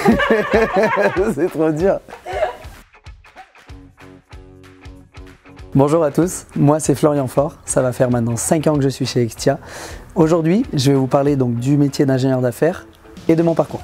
C'est trop dur. Bonjour à tous, moi c'est Florian Faure, ça va faire maintenant 5 ans que je suis chez Extia. Aujourd'hui, je vais vous parler donc du métier d'ingénieur d'affaires et de mon parcours.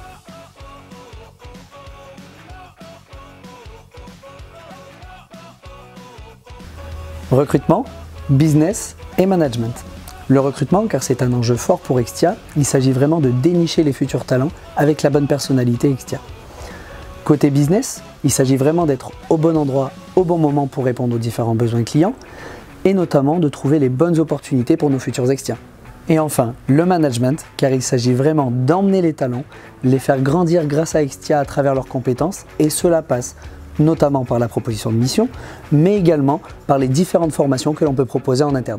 Recrutement, business et management. Le recrutement, car c'est un enjeu fort pour Extia, il s'agit vraiment de dénicher les futurs talents avec la bonne personnalité Extia. Côté business, il s'agit vraiment d'être au bon endroit, au bon moment pour répondre aux différents besoins clients et notamment de trouver les bonnes opportunités pour nos futurs Extia. Et enfin, le management, car il s'agit vraiment d'emmener les talents, les faire grandir grâce à Extia à travers leurs compétences et cela passe notamment par la proposition de mission, mais également par les différentes formations que l'on peut proposer en interne.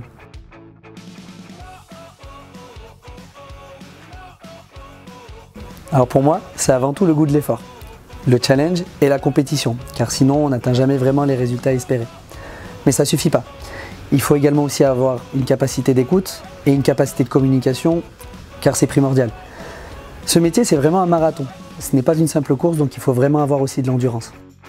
Alors pour moi, c'est avant tout le goût de l'effort, le challenge et la compétition, car sinon on n'atteint jamais vraiment les résultats espérés. Mais ça ne suffit pas. Il faut également aussi avoir une capacité d'écoute et une capacité de communication, car c'est primordial. Ce métier, c'est vraiment un marathon. Ce n'est pas une simple course, donc il faut vraiment avoir aussi de l'endurance.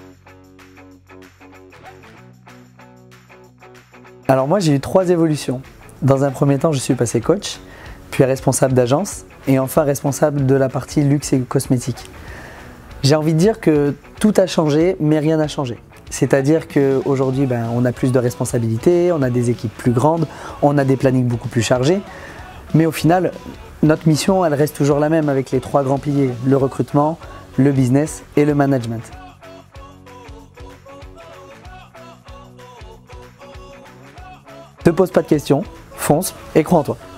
Alors moi, j'ai eu 3 évolutions. Dans un premier temps, je suis passé coach, puis responsable d'agence, et enfin responsable de la partie luxe et cosmétique. J'ai envie de dire que tout a changé, mais rien n'a changé. C'est-à-dire qu'aujourd'hui, on a plus de responsabilités, on a des équipes plus grandes, on a des plannings beaucoup plus chargés. Mais au final, notre mission, elle reste toujours la même avec les 3 grands piliers, le recrutement, le business et le management. Ne te pose pas de questions, fonce et crois en toi.